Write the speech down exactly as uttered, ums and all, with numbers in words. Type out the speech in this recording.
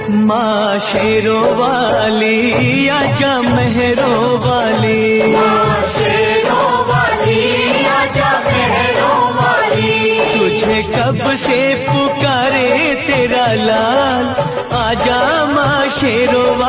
माँ शेरों वाली आजा मेहरों वाली, माँ शेरों वाली आजा मेहरों वाली। तुझे कब से पुकारे तेरा लाल, आजा माँ शेरों वाली।